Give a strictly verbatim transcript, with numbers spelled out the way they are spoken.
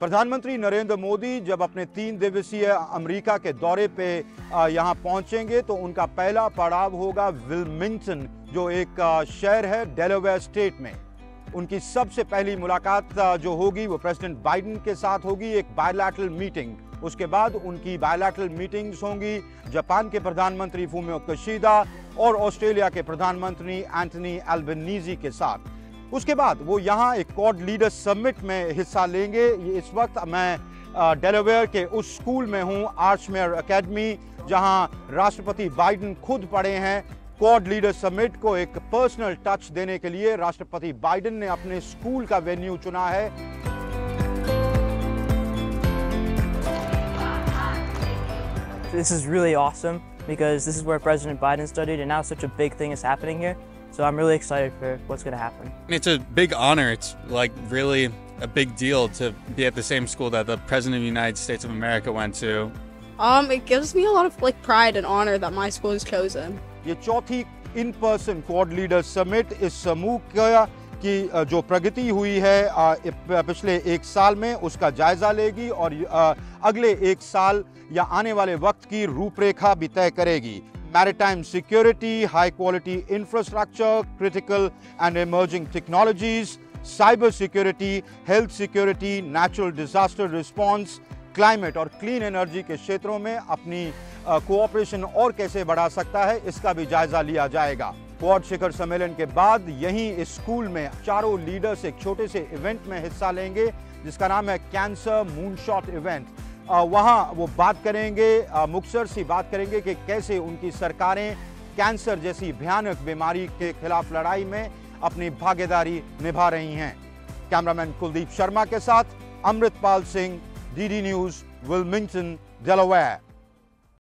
प्रधानमंत्री नरेंद्र मोदी जब अपने तीन दिवसीय अमेरिका के दौरे पे यहाँ पहुंचेंगे तो उनका पहला पड़ाव होगा विल्मिंगटन, जो एक शहर है डेलावेयर स्टेट में। उनकी सबसे पहली मुलाकात जो होगी वो प्रेसिडेंट बाइडेन के साथ होगी, एक बायलैटरल मीटिंग। उसके बाद उनकी बायलैटरल मीटिंग्स होंगी जापान के प्रधानमंत्री फूमियो किशिदा और ऑस्ट्रेलिया के प्रधानमंत्री एंथनी एल्बनीज़ी के साथ। उसके बाद वो यहाँ एक क्वाड लीडर्स समिट में हिस्सा लेंगे। इस वक्त मैं डेलावेयर के उस स्कूल में हूँ, आर्चमेयर एकेडमी, जहाँ राष्ट्रपति बाइडेन खुद पढ़े हैं। क्वाड लीडर्स समिट को एक पर्सनल टच देने के लिए राष्ट्रपति बाइडेन ने अपने स्कूल का वेन्यू चुना है। This is really awesome because this is where President Biden studied and now such a big thing is happening here. So I'm really excited for what's going to happen. It's a big honor. It's like really a big deal to be at the same school that the President of the United States of America went to. Um, it gives me a lot of like pride and honor that my school is chosen. ये चौथी in person quad leader summit इस समूह का की जो प्रगति हुई है पिछले एक साल में उसका जायजा लेगी और अगले एक साल या आने वाले वक्त की रूपरेखा भी तय करेगी। Maritime security, high quality infrastructure, critical and emerging technologies, cyber security, health security, natural disaster response, climate और clean energy के क्षेत्रों में अपनी कोऑपरेशन और कैसे बढ़ा सकता है, इसका भी जायजा लिया जाएगा। क्वाड शिखर सम्मेलन के बाद यहीं इस स्कूल में चारों लीडर्स एक छोटे से इवेंट में हिस्सा लेंगे जिसका नाम है कैंसर मूनशॉट इवेंट। वहाँ वो बात करेंगे, मुख्तसर सी बात करेंगे कि कैसे उनकी सरकारें कैंसर जैसी भयानक बीमारी के खिलाफ लड़ाई में अपनी भागीदारी निभा रही हैं। कैमरामैन कुलदीप शर्मा के साथ Amritpal Singh, D D news, Wilmington, Delaware.